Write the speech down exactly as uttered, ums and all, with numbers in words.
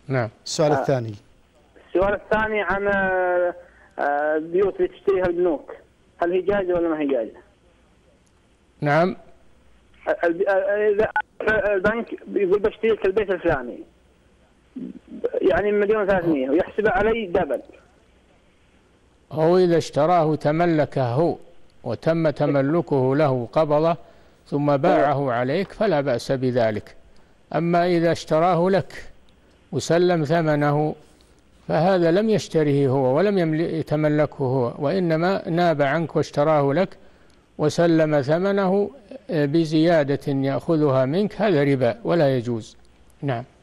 نعم. السؤال الثاني. السؤال الثاني عن البيوت اللي تشتريها البنوك، هل هي جائزة ولا ما هي جائزة؟ نعم. إذا البنك يقول بشتري لك البيت الفلاني يعني مليون ثلاثمية ويحسب علي دبل، هو إذا اشتراه تملكه هو وتم تملكه له قبضه ثم باعه عليك فلا بأس بذلك. أما إذا اشتراه لك وسلم ثمنه فهذا لم يشتره هو ولم يتملكه هو، وإنما ناب عنك واشتراه لك وسلم ثمنه بزيادة يأخذها منك، هذا ربا ولا يجوز. نعم.